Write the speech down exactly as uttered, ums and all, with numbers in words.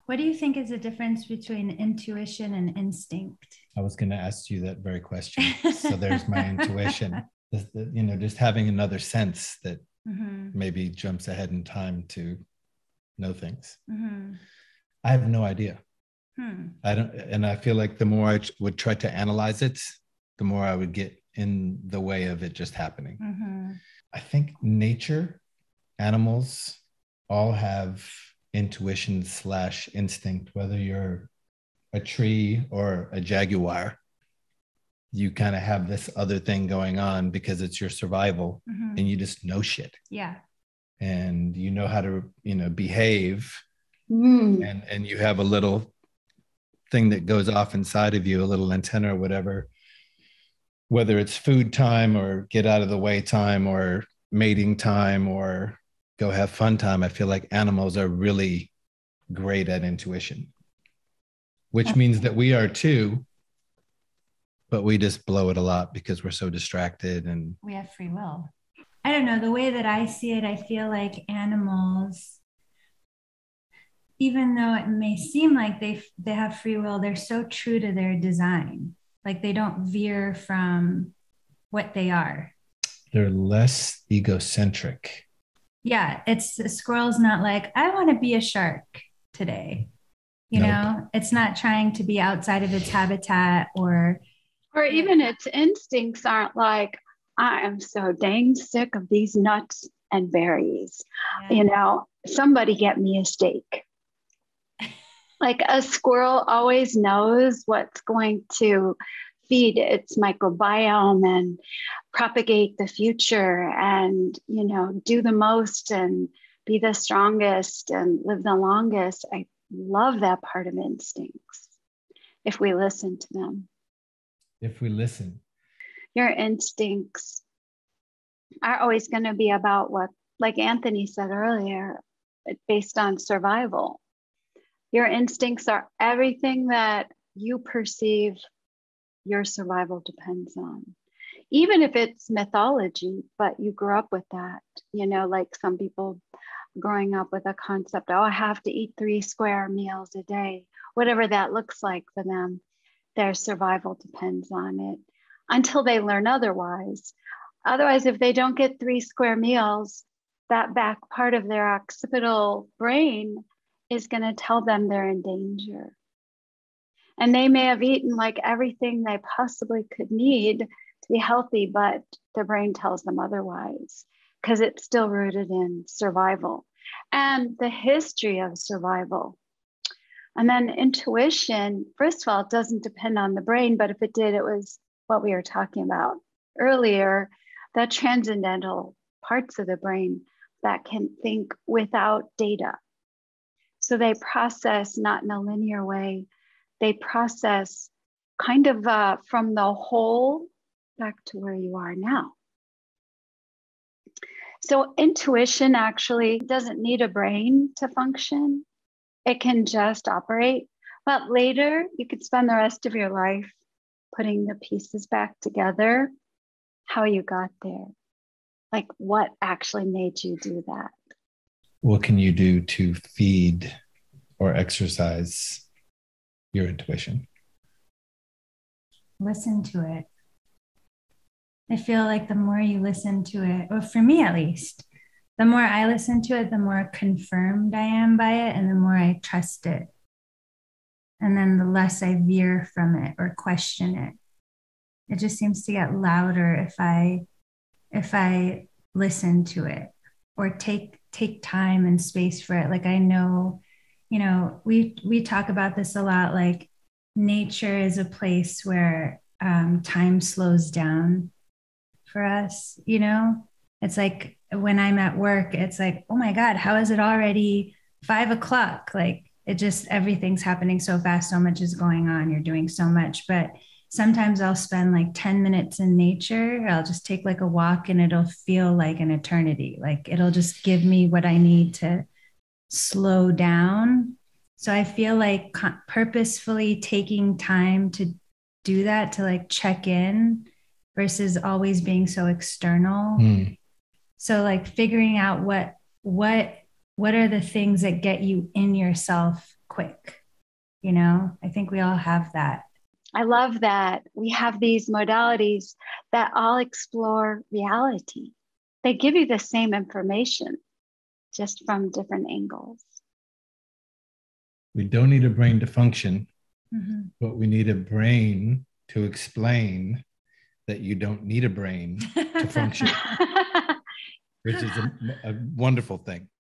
What do you think is the difference between intuition and instinct? I was going to ask you that very question. So there's my intuition. The, the, you know, just having another sense that mm-hmm. maybe jumps ahead in time to know things. Mm-hmm. I have no idea. Hmm. I don't, and I feel like the more I would try to analyze it, the more I would get in the way of it just happening. Mm-hmm. I think nature, animals, all have intuition slash instinct, whether you're a tree or a jaguar. You kind of have this other thing going on because it's your survival, mm-hmm. and you just know shit. Yeah. And you know how to, you know, behave. Mm. And, and you have a little thing that goes off inside of you, a little antenna or whatever, whether it's food time or get out of the way time or mating time or go have fun time. I feel like animals are really great at intuition, which means that we are too, but we just blow it a lot because we're so distracted and we have free will. I don't know, the way that I see it, I feel like animals, even though it may seem like they they have free will, they're so true to their design. Like they don't veer from what they are. They're less egocentric. Yeah, it's a squirrel's not like, I want to be a shark today. You nope. know, it's not trying to be outside of its habitat or... Or even its instincts aren't like, I am so dang sick of these nuts and berries. Yeah. You know, somebody get me a steak. Like a squirrel always knows what's going to feed its microbiome and propagate the future and, you know, do the most and be the strongest and live the longest. I love that part of instincts if we listen to them. If we listen. Your instincts are always going to be about what, like Anthony said earlier, based on survival. Your instincts are everything that you perceive your survival depends on. Even if it's mythology, but you grew up with that, you know, like some people growing up with a concept, oh, I have to eat three square meals a day, whatever that looks like for them, their survival depends on it until they learn otherwise. Otherwise, if they don't get three square meals, that back part of their occipital brain is going to tell them they're in danger. And they may have eaten like everything they possibly could need to be healthy, but their brain tells them otherwise because it's still rooted in survival and the history of survival. And then intuition, first of all, it doesn't depend on the brain, but if it did, it was what we were talking about earlier, the transcendental parts of the brain that can think without data. So they process not in a linear way. They process kind of uh, from the whole back to where you are now. So intuition actually doesn't need a brain to function. It can just operate. But later, you could spend the rest of your life putting the pieces back together, how you got there. Like what actually made you do that? What can you do to feed or exercise your intuition? Listen to it. I feel like the more you listen to it, or for me at least, the more I listen to it, the more confirmed I am by it and the more I trust it. And then the less I veer from it or question it. It just seems to get louder if I if I listen to it or take take time and space for it. Like I know, you know, we we talk about this a lot, like nature is a place where um, time slows down for us, you know? It's like when I'm at work, it's like, oh my God, how is it already five o'clock? Like it just, everything's happening so fast, so much is going on, you're doing so much. But sometimes I'll spend like ten minutes in nature. I'll just take like a walk and it'll feel like an eternity. Like it'll just give me what I need to slow down. So I feel like purposefully taking time to do that, to like check in versus always being so external. Mm. So like figuring out what, what, what are the things that get you in yourself quick. You know, I think we all have that. I love that we have these modalities that all explore reality. They give you the same information, just from different angles. We don't need a brain to function, mm-hmm. but we need a brain to explain that you don't need a brain to function, which is a, a wonderful thing.